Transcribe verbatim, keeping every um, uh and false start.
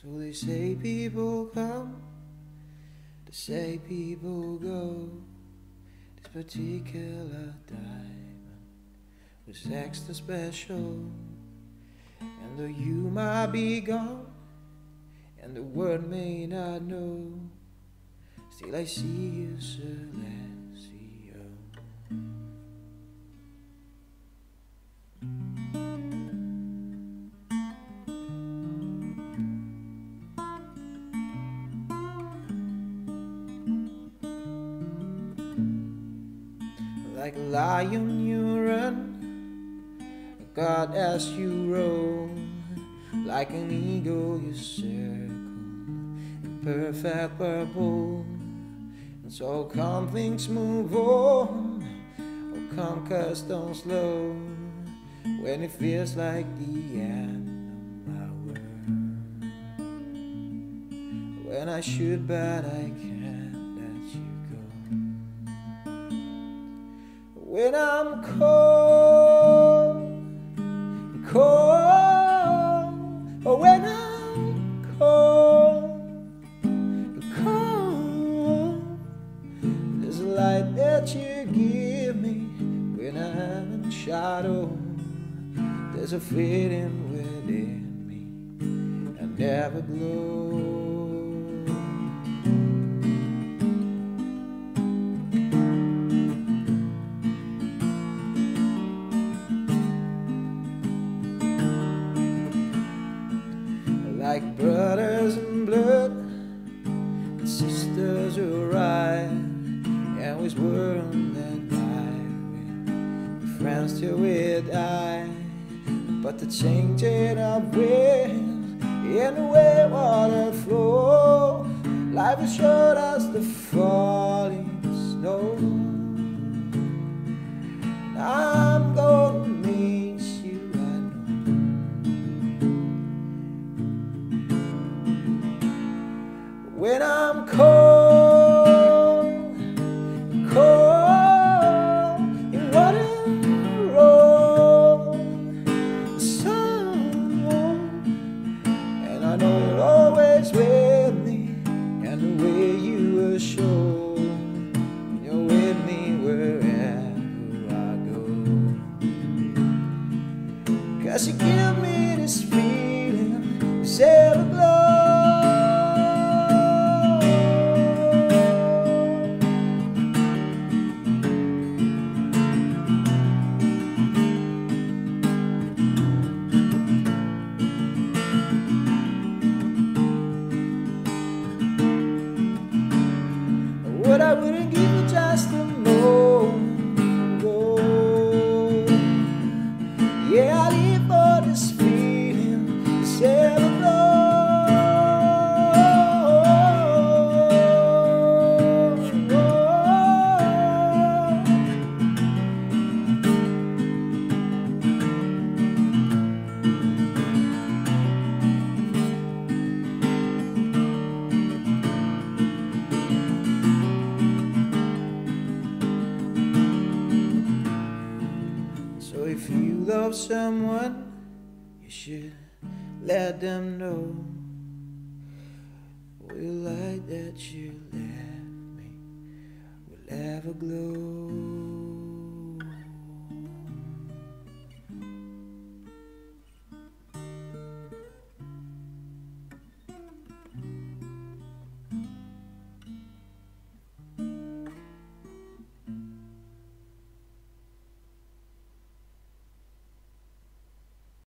So they say people come, they say people go. This particular diamond was extra special. And though you might be gone, and the world may not know, still I see you, Celestia. Like a lion you run, God as you roam. Like an eagle you circle in perfect purple. And so come things move on, oh come cause don't slow, when it feels like the end of my world. When I should but I can't let you go. When I'm cold, cold, oh when I'm cold, cold, there's a light that you give me when I'm in shadow. There's a feeling within me and Everglow. Like brothers in blood, and sisters who ride, and we swore on that night we're friends till we die. But the changing of wind and the way water flow, life has showed us the falling snow. And I'm gonna miss you, I know. When I'm cold, cold in water road, sun, and I know you're always with me, and the way you assure you're with me wherever I go. Cause you give me this feeling, this Everglow. What I wouldn't give you just a moment ago. Yeah, I live for this feeling, this Everglow. So if you love someone, you should let them know. The light that you left me will ever glow.